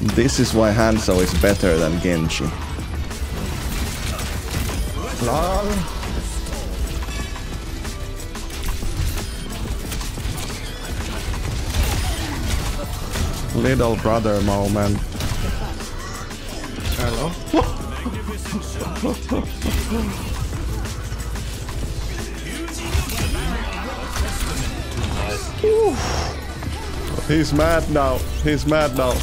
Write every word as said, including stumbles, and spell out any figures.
This is why Hanzo is better than Genji. Lol. Little brother moment. Hello. He's mad now. He's mad now.